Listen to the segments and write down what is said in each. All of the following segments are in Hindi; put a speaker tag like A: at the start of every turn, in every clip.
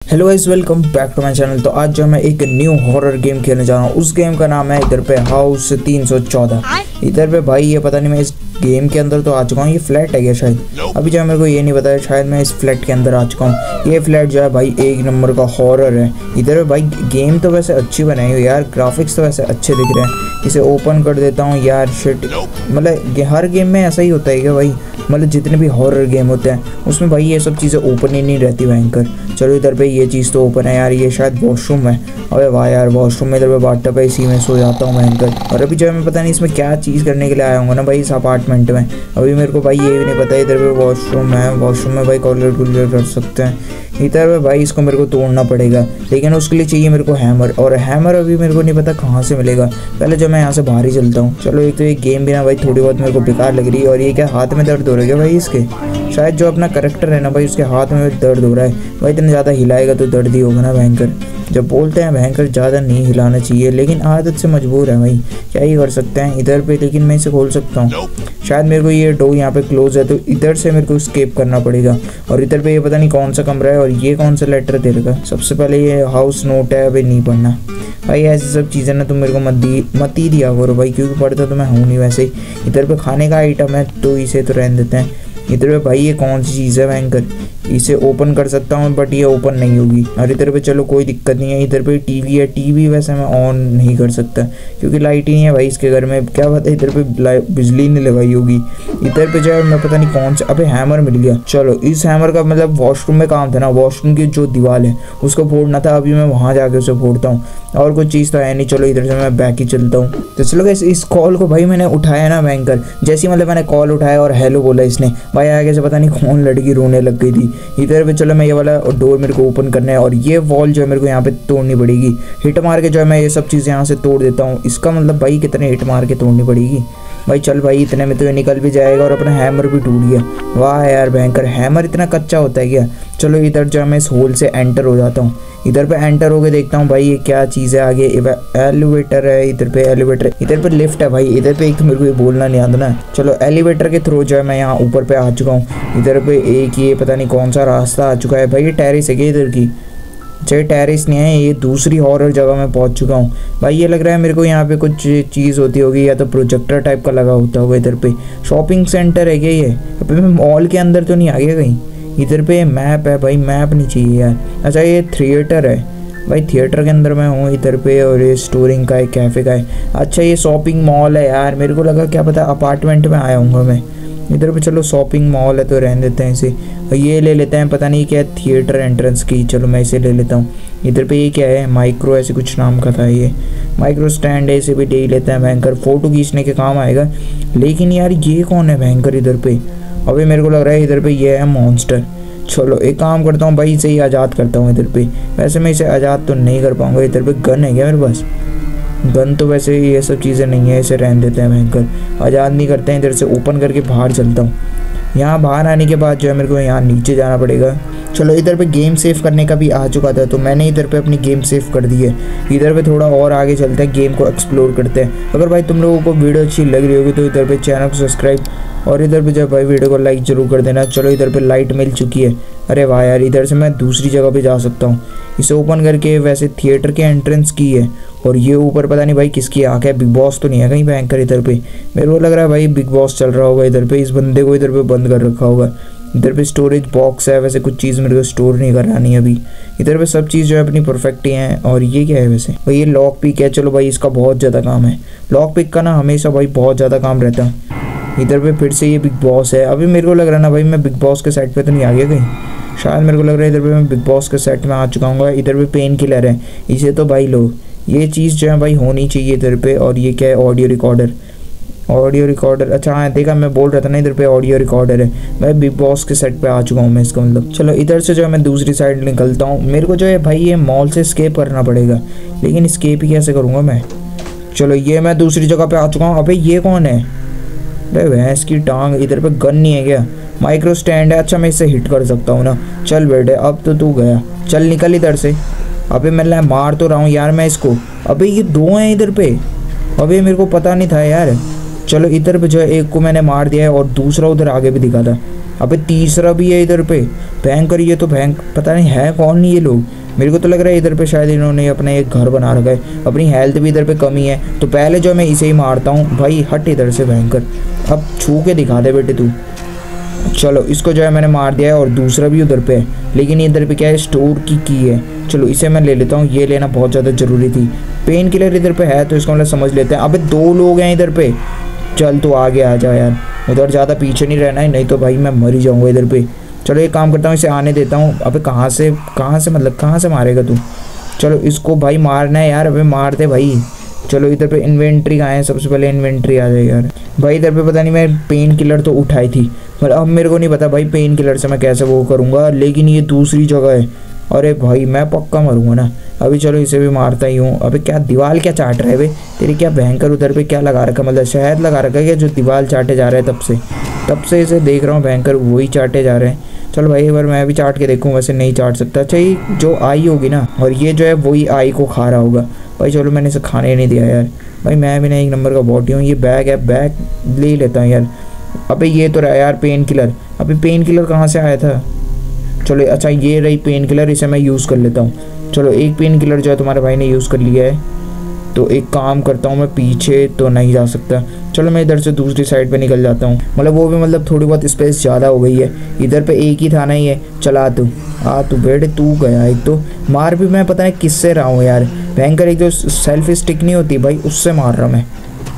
A: Hello guys, welcome back to my channel. तो आज जो मैं एक न्यू हॉरर गेम खेलने जा रहा हूँ। उस गेम का नाम है इधर पे हाउस 314। इधर पे भाई ये पता नहीं, मैं इस गेम के अंदर तो आ चुका हूँ। ये फ्लैट है क्या शायद, अभी जो मेरे को ये नहीं पता है। शायद मैं इस फ्लैट के अंदर आ चुका हूँ। ये फ्लैट जो है भाई एक नंबर का हॉरर है। इधर पे भाई गेम तो वैसे अच्छी बनाई हुई यार, ग्राफिक्स तो वैसे अच्छे दिख रहे हैं। इसे ओपन कर देता हूँ यार। शिट, मतलब हर गेम में ऐसा ही होता है क्या भाई? मतलब जितने भी हॉरर गेम होते हैं उसमें भाई ये सब चीज़ें ओपन ही नहीं रहती भयंकर। चलो इधर पे ये चीज़ तो ओपन है यार। ये शायद वॉशरूम है। अबे वाह यार, वॉशरूम में इधर पे बाथटब है, इसी में सो जाता हूँ भयंकर। और अभी जो है मैं पता नहीं इसमें क्या चीज़ करने के लिए आया हूँ ना भाई इस अपार्टमेंट में। अभी मेरे को भाई ये भी नहीं पता। इधर पे वॉशरूम है, वॉशरूम में भाई कॉलर कुलर कर सकते हैं। इधर पे भाई इसको मेरे को तोड़ना पड़ेगा, लेकिन उसके लिए चाहिए मेरे को हैमर। और हैमर अभी मेरे को नहीं पता कहाँ से मिलेगा। पहले जो मैं यहाँ से बाहर ही चलता हूँ। चलो एक तो ये गेम भी ना भाई थोड़ी बहुत मेरे को बेकार लग रही है। और ये क्या हाथ में दर्द हो रहा है क्या भाई इसके? शायद जो अपना करैक्टर है ना भाई, उसके हाथ में दर्द हो रहा है भाई। इतना ज़्यादा हिलाएगा तो दर्द ही होगा ना भयंकर। जब बोलते हैं भयंकर ज़्यादा नहीं हिलाना चाहिए, लेकिन आदत से मजबूर है भाई, क्या ही कर सकते हैं। इधर पे लेकिन मैं इसे खोल सकता हूँ। शायद मेरे को ये डोर यहाँ पे क्लोज है, तो इधर से मेरे को एस्केप करना पड़ेगा। और इधर पे ये पता नहीं कौन सा कमरा है और ये कौन सा लेटर दे रखा है। सबसे पहले ये हाउस नोट है, अभी नहीं पढ़ना भाई। ऐसी सब चीज़ें ना तुम मेरे को मत ही दिया करो भाई, क्योंकि पढ़ता तो मैं हूँ नहीं वैसे ही। इधर पे खाने का आइटम है तो इसे तो रहने देते हैं। इधर पे भाई ये कौन सी चीज़ है भयंकर, इसे ओपन कर सकता हूँ बट ये ओपन नहीं होगी। और इधर पे चलो कोई दिक्कत नहीं है। इधर पे टीवी है, टीवी वैसे मैं ऑन नहीं कर सकता क्योंकि लाइट ही नहीं है भाई इसके घर में। क्या बात है, इधर पे बिजली नहीं लगाई होगी। इधर पे जो है मैं पता नहीं कौन सा, अबे हैमर मिल गया। चलो इस हैमर का मतलब वॉशरूम में काम था ना, वॉशरूम की जो दीवार है उसको फोड़ना था। अभी मैं वहाँ जाके उसे फोड़ता हूँ, और कोई चीज़ तो है नहीं। चलो इधर से मैं बैक ही चलता हूँ। तो चलो गाइस, इस कॉल को भाई मैंने उठाया ना भयंकर। जैसे ही मतलब मैंने कॉल उठाया और हेलो बोला इसने, भाई आगे से पता नहीं कौन लड़की रोने लग गई थी। इधर पे चलो मैं ये वाला डोर मेरे को ओपन करना है, और ये वॉल जो है मेरे को यहाँ पे तोड़नी पड़ेगी। हिट मार के जो है मैं ये सब चीज़ें यहाँ से तोड़ देता हूँ। इसका मतलब भाई कितने हिट मार के तोड़नी पड़ेगी भाई। चल भाई इतने में तो ये निकल भी जाएगा। और अपना हैमर भी टूट गया। वाह यार भयंकर, हैमर इतना कच्चा होता है क्या? चलो इधर जो है मैं इस होल से एंटर हो जाता हूँ। इधर पे एंटर होके देखता हूँ भाई ये क्या चीज़ है। आगे एलिवेटर है, इधर पे एलिवेटर, इधर पे लिफ्ट है भाई। इधर पे एक तो मेरे को ये बोलना नहीं आता ना। चलो एलिवेटर के थ्रू जो है मैं यहाँ ऊपर पे आ चुका हूँ। इधर पे एक ये पता नहीं कौन सा रास्ता आ चुका है भाई। ये टेरेस है क्या इधर की? चाहे टेरेस नहीं है, ये दूसरी हॉरर जगह में पहुंच चुका हूँ भाई। ये लग रहा है मेरे को यहाँ पे कुछ चीज़ होती होगी, या तो प्रोजेक्टर टाइप का लगा होता होगा। इधर पे शॉपिंग सेंटर है क्या ये? अभी मैं मॉल के अंदर तो नहीं आ गया कहीं? इधर पे मैप है भाई, मैप नहीं चाहिए यार। अच्छा ये थिएटर है भाई, थिएटर के अंदर मैं हूँ इधर पे। और ये स्टोरिंग का है, कैफ़े का है। अच्छा ये शॉपिंग मॉल है यार, मेरे को लगा क्या पता अपार्टमेंट में आया हूँगा मैं। इधर पे चलो शॉपिंग मॉल है तो रहने देते हैं इसे। ये ले लेते हैं, पता नहीं क्या थिएटर एंट्रेंस की। चलो मैं इसे ले लेता हूँ। इधर पे ये क्या है, माइक्रो ऐसे कुछ नाम का था। ये माइक्रो स्टैंड है, इसे भी ले लेते हैं भयंकर। फ़ोटो खींचने के काम आएगा। लेकिन यार ये कौन है भयंकर इधर पे? अभी मेरे को लग रहा है इधर पे ये है मॉन्स्टर। चलो एक काम करता हूँ भाई, इसे ही आज़ाद करता हूँ इधर पे। वैसे मैं इसे आज़ाद तो नहीं कर पाऊँगा। इधर पे गन है क्या मेरे पास? गन तो वैसे ये सब चीज़ें नहीं है, इसे रहने देते हैं भयंकर। आज़ाद नहीं करते हैं। इधर से ओपन करके बाहर चलता हूँ। यहाँ बाहर आने के बाद जो है मेरे को यहाँ नीचे जाना पड़ेगा। चलो इधर पे गेम सेव करने का भी आ चुका था, तो मैंने इधर पे अपनी गेम सेव कर दी है। इधर पे थोड़ा और आगे चलते हैं, गेम को एक्सप्लोर करते हैं। अगर भाई तुम लोगों को वीडियो अच्छी लग रही होगी तो इधर पे चैनल को सब्सक्राइब, और इधर पे जो भाई वीडियो को लाइक जरूर कर देना। चलो इधर पे लाइट मिल चुकी है। अरे वाह यार, इधर से मैं दूसरी जगह पे जा सकता हूँ। इसे ओपन करके वैसे थिएटर के एंट्रेंस की है। और ये ऊपर पता नहीं भाई किसकी आँख है, बिग बॉस तो नहीं है कहीं भयंकर इधर पे? मेरे को लग रहा है भाई बिग बॉस चल रहा होगा इधर पे। इस बंदे को इधर पे बंद कर रखा होगा। इधर पे स्टोरेज बॉक्स है, वैसे कुछ चीज़ मेरे को स्टोर नहीं करानी अभी। इधर पे सब चीज़ जो है अपनी परफेक्ट ही है। और ये क्या है वैसे भाई? ये लॉक पिक है। चलो भाई इसका बहुत ज़्यादा काम है। लॉक पिक का ना हमेशा भाई बहुत ज़्यादा काम रहता है। इधर पे फिर से ये बिग बॉस है। अभी मेरे को लग रहा है ना भाई मैं बिग बॉस के सेट पे तो नहीं आ गया कहीं? शायद मेरे को लग रहा है इधर पे मैं बिग बॉस के सेट में आ चुका हूँ। इधर पे पेन किलर है, इसे तो भाई लो। ये चीज़ जो है भाई होनी चाहिए इधर पे। और ये क्या है? Audio recorder. ऑडियो रिकॉर्डर, अच्छा हाँ देखा, मैं बोल रहा था ना इधर पे ऑडियो रिकॉर्डर है। मैं बिग बॉस के सेट पे आ चुका हूँ मैं, इसका मतलब। चलो इधर से जो है मैं दूसरी साइड निकलता हूँ। मेरे को जो है भाई ये मॉल से स्केप करना पड़ेगा, लेकिन स्केप ही कैसे करूँगा मैं? चलो ये मैं दूसरी जगह पे आ चुका हूँ। अबे ये कौन है? अरे भैंस की टांग। इधर पे गन नहीं है क्या? माइक्रो स्टैंड है। अच्छा मैं इसे हिट कर सकता हूँ ना। चल बेटे अब तो तू गया, चल निकल इधर से। अबे मैं मार तो रहा हूँ यार मैं इसको। अबे ये दो हैं इधर पे। अबे मेरे को पता नहीं था यार। चलो इधर पे जो है एक को मैंने मार दिया है, और दूसरा उधर आगे भी दिखा था। अबे तीसरा भी है इधर पे। भयंकर, ये तो भयंकर, पता नहीं है कौन ये लोग। मेरे को तो लग रहा है इधर पे शायद इन्होंने अपना एक घर बना रखा है। अपनी हेल्थ भी इधर पे कमी है, तो पहले जो मैं इसे ही मारता हूँ। भाई हट इधर से भयंकर, अब छू के दिखा दे बेटे तू। चलो इसको जो है मैंने मार दिया है और दूसरा भी उधर पे है, लेकिन इधर पे क्या है, स्टोर की है। चलो इसे मैं ले लेता हूँ, ये लेना बहुत ज़्यादा ज़रूरी थी। पेन किलर इधर पे है तो इसको मतलब समझ लेते हैं। अबे 2 लोग हैं इधर पे, चल तू आगे आ जा यार, उधर ज़्यादा पीछे नहीं रहना है, नहीं तो भाई मैं मर ही जाऊँगा इधर पे। चलो एक काम करता हूँ, इसे आने देता हूँ। अबे कहाँ से मतलब कहाँ से मारेगा तू? चलो इसको भाई मारना है यार, अबे मार दे भाई। चलो इधर पे इन्वेंट्री कहाँ है, सबसे पहले इन्वेंट्री आ जाए यार। भाई इधर पे पता नहीं मैं पेन किलर तो उठाई थी, पर अब मेरे को नहीं पता भाई पेन किलर से मैं कैसे वो करूँगा, लेकिन ये दूसरी जगह है। अरे भाई मैं पक्का मरूँगा ना अभी। चलो इसे भी मारता ही हूँ। अबे क्या दीवार क्या चाट रहा है बे तेरी, क्या भयंकर उधर पे क्या लगा रखा, मतलब शहद लगा रखा है क्या, जो दीवार चाटे जा रहा है तब से इसे देख रहा हूँ, भयंकर वही चाटे जा रहे हैं। चलो भाई एक बार मैं भी चाट के देखूँ, वैसे नहीं चाट सकता। अच्छा ये जो आई होगी ना, और ये जो है वही आई को खा रहा होगा। भाई चलो मैंने इसे खाने नहीं दिया यार। भाई मैं भी ना एक नंबर का बॉडी हूँ। ये बैग है, बैग ले लेता हूँ यार। अबे ये तो रहा यार पेन किलर। अबे पेन किलर कहाँ से आया था? चलो अच्छा ये रही पेन किलर, इसे मैं यूज़ कर लेता हूँ। चलो एक पेन किलर जो है तुम्हारे भाई ने यूज़ कर लिया है, तो एक काम करता हूँ, मैं पीछे तो नहीं जा सकता। चलो मैं इधर से दूसरी साइड पे निकल जाता हूँ, मतलब वो भी मतलब थोड़ी बहुत स्पेस ज़्यादा हो गई है। इधर पे एक ही था ना ये। चला तू बेटे, तू गया। एक तो मार भी मैं पता नहीं किससे रहा हूँ यार, भयंकर। एक जो सेल्फी स्टिक नहीं होती भाई, उससे मार रहा मैं।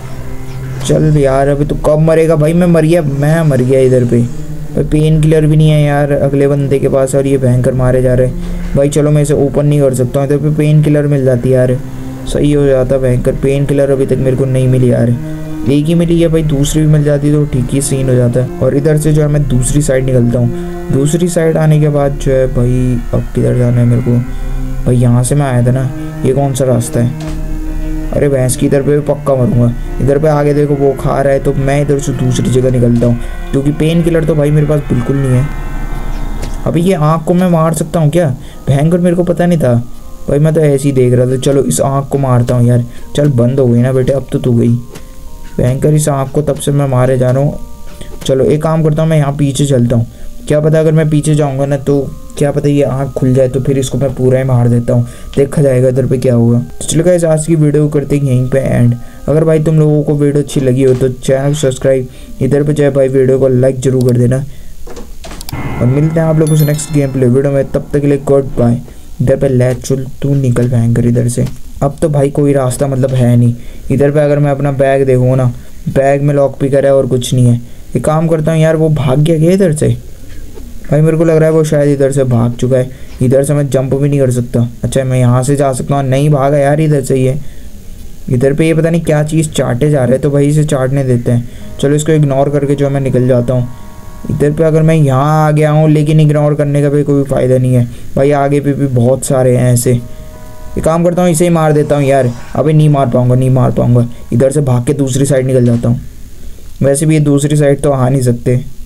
A: चल यार अभी तो कब मरेगा भाई? मैं मर गया इधर पे। भाई पेन किलर भी नहीं है यार अगले बंदे के पास, और ये भयंकर मारे जा रहे हैं। भाई चलो मैं इसे ओपन नहीं कर सकता हूँ, इधर पे पेन किलर मिल जाती यार, सही हो जाता। भयंकर पेन किलर अभी तक मेरे को नहीं मिली यार, एक ही मिली है भाई, दूसरी भी मिल जाती तो ठीक ही सीन हो जाता है। और इधर से जो है मैं दूसरी साइड निकलता हूँ। दूसरी साइड आने के बाद जो है भाई अब किधर जाना है मेरे को? भाई यहाँ से मैं आया था ना, ये कौन सा रास्ता है? अरे भैंस की, इधर पे भी पक्का मरूंगा। इधर पे आगे देखो वो खा रहा है, तो मैं इधर से दूसरी जगह निकलता हूँ, क्योंकि पेन किलर तो भाई मेरे पास बिल्कुल नहीं है। अभी ये आँख को मैं मार सकता हूँ क्या? भयंकर मेरे को पता नहीं था भाई, मैं तो ऐसे ही देख रहा था। चलो इस आँख को मारता हूँ यार। चल बंद हो गई ना बेटे, अब तो तू गई। भयंकर इस आँख को तब से मैं मारे जा रहा हूँ। चलो एक काम करता हूँ, मैं यहाँ पीछे चलता हूँ। क्या पता अगर मैं पीछे जाऊँगा ना, तो क्या पता ये आँख खुल जाए, तो फिर इसको मैं पूरा ही मार देता हूँ, देखा जाएगा इधर पे क्या होगा। तो चलो गाइस आज की वीडियो करते हैं यहीं पे एंड। अगर भाई तुम लोगों को वीडियो अच्छी लगी हो तो चैनल सब्सक्राइब, इधर पे जाए भाई वीडियो को लाइक जरूर कर देना, और मिलते हैं आप लोगों से नेक्स्ट गेम प्ले वीडियो में। तब तक के लिए गुड बाय। इधर पे ले चल, तू निकल भयंकर इधर से। अब तो भाई कोई रास्ता मतलब है नहीं इधर पे। अगर मैं अपना बैग देखूँ ना, बैग में लॉक पिकर है और कुछ नहीं है। एक काम करता हूँ यार, वो भाग गया इधर से। भाई मेरे को लग रहा है वो शायद इधर से भाग चुका है। इधर से मैं जंप भी नहीं कर सकता। अच्छा मैं यहाँ से जा सकता हूँ, नहीं भागा यार इधर से ये। इधर पे ये पता नहीं क्या चीज़ चाटे जा रहे हैं, तो भाई इसे चाटने देते हैं। चलो इसको इग्नोर करके जो मैं निकल जाता हूँ। इधर पे अगर मैं यहाँ आ गया हूँ, लेकिन इग्नोर करने का भी कोई फ़ायदा नहीं है भाई, आगे पे भी बहुत सारे हैं ऐसे। एक काम करता हूँ, इसे ही मार देता हूँ यार। अबे नहीं मार पाऊँगा। इधर से भाग के दूसरी साइड निकल जाता हूँ। वैसे भी ये दूसरी साइड तो आ नहीं सकते।